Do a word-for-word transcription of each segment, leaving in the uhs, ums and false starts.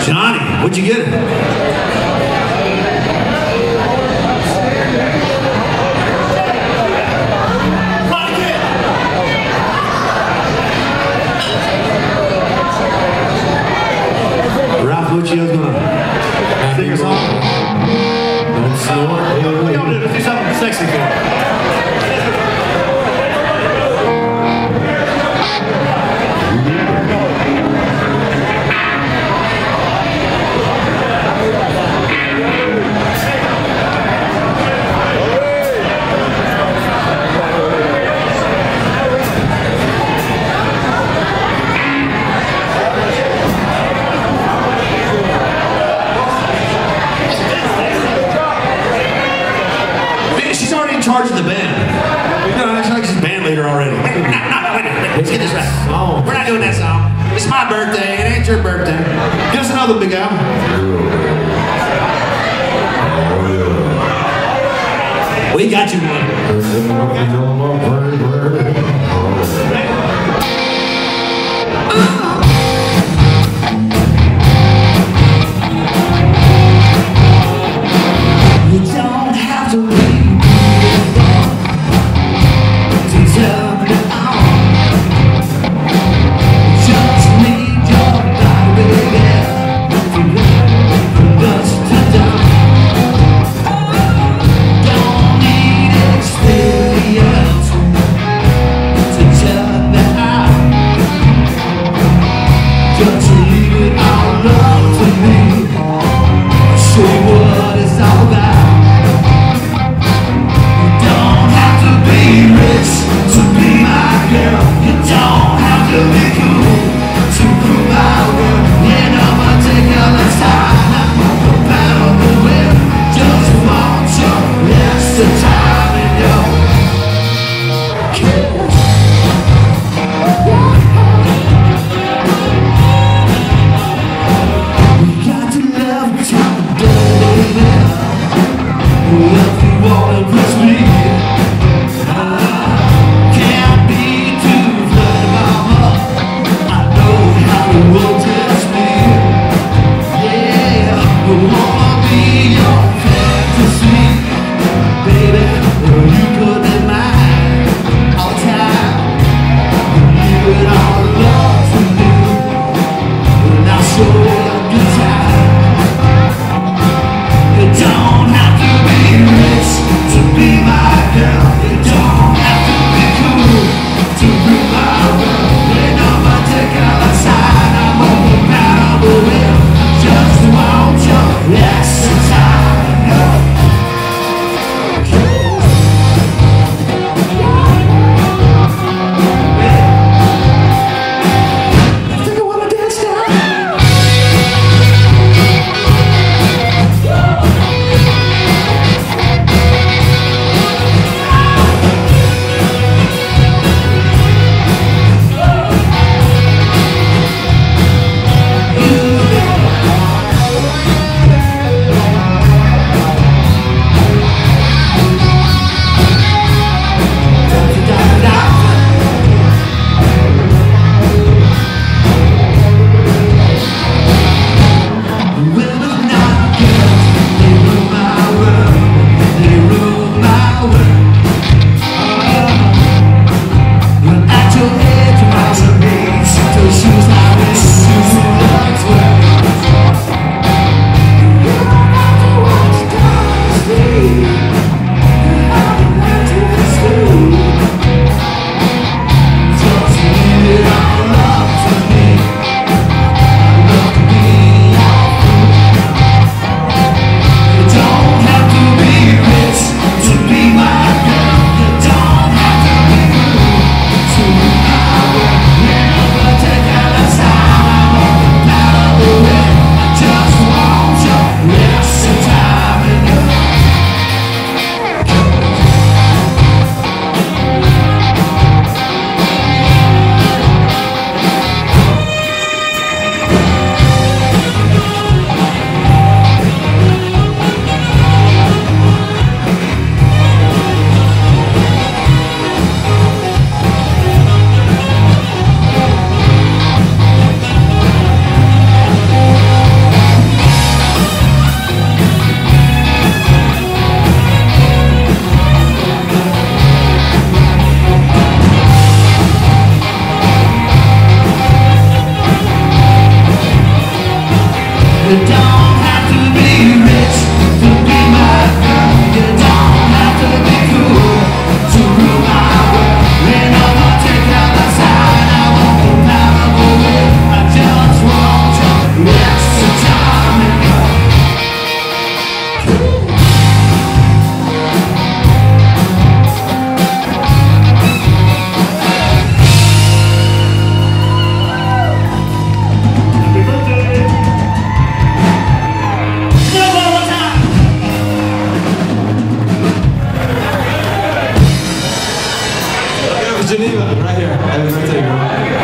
Johnny, what'd you get him? Ralph Lucio's gonna sing a song. Don't snore. What y'all do? Let's do something sexy for him. Charge of the band. No, it's like she's band leader already. No, no, wait a minute. Let's get this right. Oh. We're not doing that song. It's my birthday. It ain't your birthday. Give us another, Big Al. We got you one. You don't have to be rich to be my girl. You don't have to be cool to rule my world. Ain't no more take out the sign. I won't go out of the way. I just want your extra time and love. Geneva, right here. Happy birthday, girl.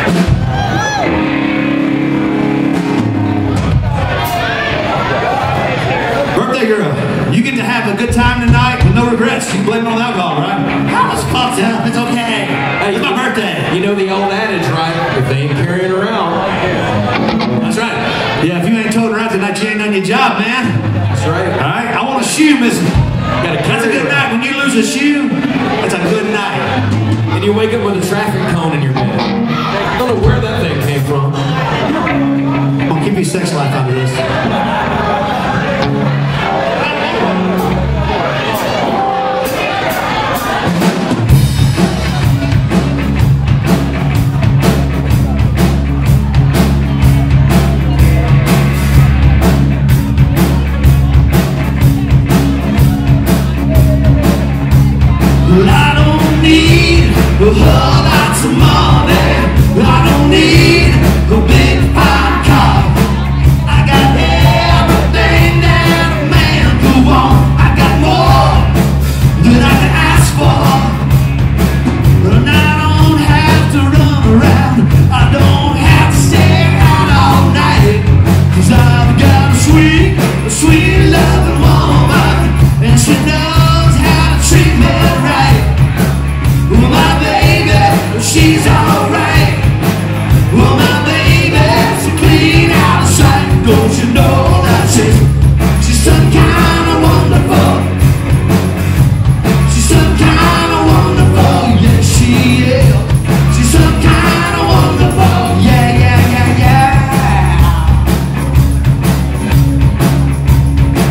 Birthday girl, you get to have a good time tonight with no regrets. You can blame it on alcohol, right? I was fucked up. It's okay. Hey, it's my birthday. You know the old adage, right? If they ain't carrying around. That's right. Yeah, if you ain't toting around tonight, you ain't done your job, man. That's right. All right? I want a shoe missing. That's a good night. When you lose a shoe, that's a good night. And you wake up with a traffic cone in your bed. I don't know where that thing came from. I'm gonna keep your sex life out of this. Well, I don't need a whole lot of money. I don't need a big fine car. I got everything that a man could want. I got more than I can ask for. And I don't have to run around. I don't have to stay out all night. Cause I've got a sweet, a sweet loving woman. And she knows how to treat me right. Well, my baby, she's alright. Well, my baby's clean out of sight. Don't you know that she's, she's some kind of wonderful. She's some kind of wonderful. Yes, she is. She's some kind of wonderful. Yeah, yeah, yeah, yeah.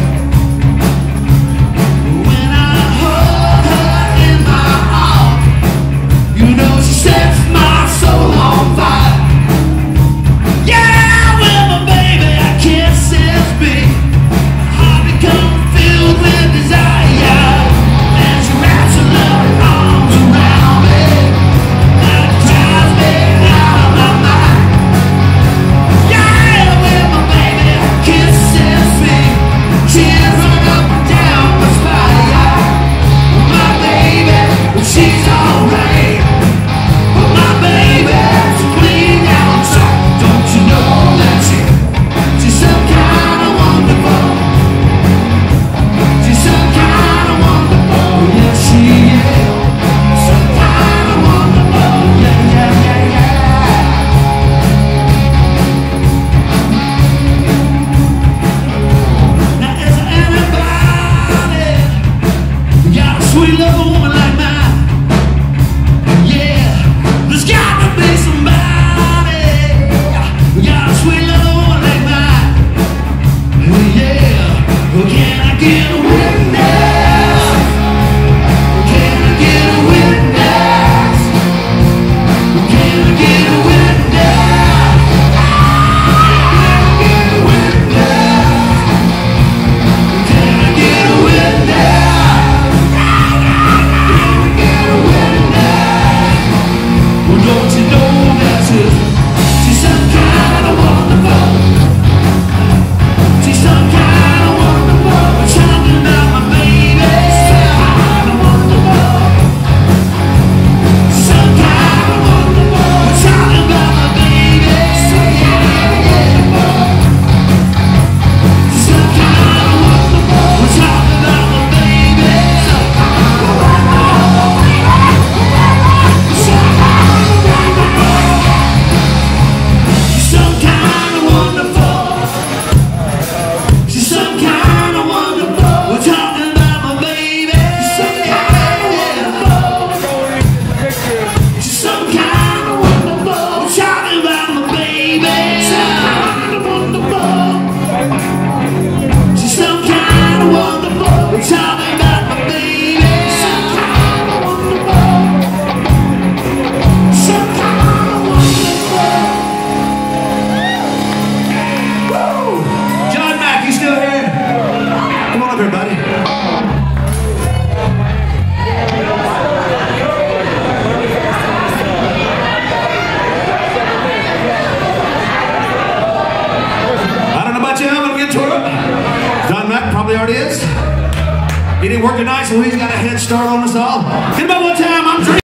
probably already is. He didn't work tonight, so he's got a head start on us all. Get him up one time. I'm drinking.